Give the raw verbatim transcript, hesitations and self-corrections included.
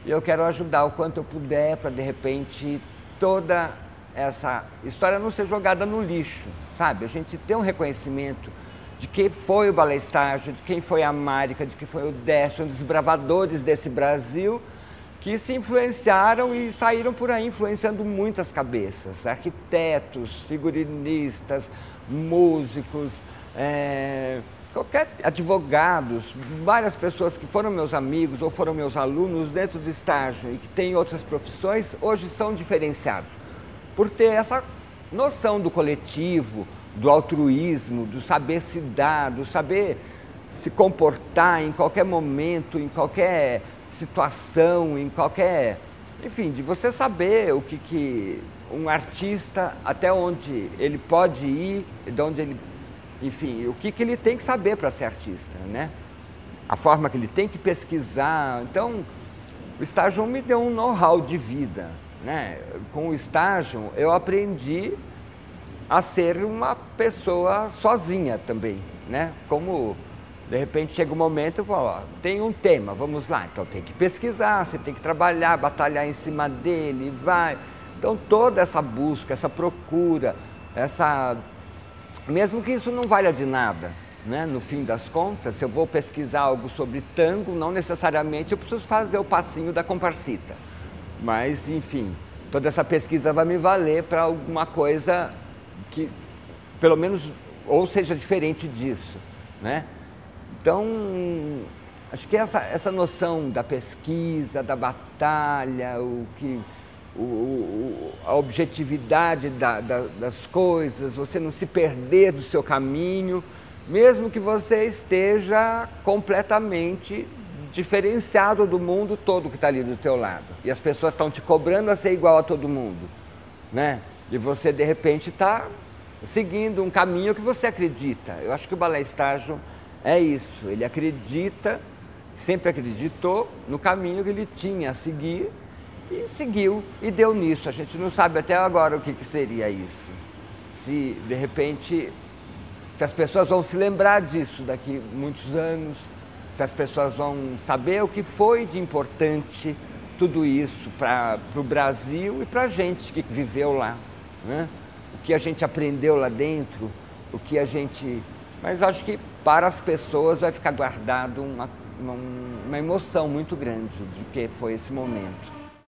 E eu quero ajudar o quanto eu puder para, de repente, toda essa história não ser jogada no lixo, sabe? A gente ter um reconhecimento de quem foi o Balé Estágio, de quem foi a Marica, de quem foi o Décio, um dos bravadores desse Brasil, que se influenciaram e saíram por aí influenciando muitas cabeças, arquitetos, figurinistas, músicos, é, qualquer advogados, várias pessoas que foram meus amigos ou foram meus alunos dentro do estágio e que têm outras profissões, hoje são diferenciados, por ter essa noção do coletivo, do altruísmo, do saber se dar, do saber se comportar em qualquer momento, em qualquer situação, em qualquer... Enfim, de você saber o que, que um artista, até onde ele pode ir, de onde ele... Enfim, o que, que ele tem que saber para ser artista, né? A forma que ele tem que pesquisar. Então, o estágio me deu um know-how de vida, né? Com o estágio, eu aprendi a ser uma pessoa sozinha também, né? Como, de repente, chega um momento, eu falo, ó, tem um tema, vamos lá, então tem que pesquisar, você tem que trabalhar, batalhar em cima dele, vai. Então, toda essa busca, essa procura, essa... Mesmo que isso não valha de nada, né? No fim das contas, se eu vou pesquisar algo sobre tango, não necessariamente eu preciso fazer o passinho da comparsita. Mas, enfim, toda essa pesquisa vai me valer para alguma coisa que, pelo menos, ou seja diferente disso, né? Então, acho que essa, essa noção da pesquisa, da batalha, o que... O, o, a objetividade da, da, das coisas, você não se perder do seu caminho, mesmo que você esteja completamente diferenciado do mundo todo que está ali do teu lado. E as pessoas estão te cobrando a ser igual a todo mundo, né? E você, de repente, está seguindo um caminho que você acredita. Eu acho que o Balé Estágio é isso. Ele acredita, sempre acreditou no caminho que ele tinha a seguir, e seguiu e deu nisso. A gente não sabe até agora o que, que seria isso. Se, de repente, se as pessoas vão se lembrar disso daqui a muitos anos, se as pessoas vão saber o que foi de importante tudo isso para o Brasil e para a gente que viveu lá, né? O que a gente aprendeu lá dentro, o que a gente... Mas acho que para as pessoas vai ficar guardado uma, uma, uma emoção muito grande de que foi esse momento.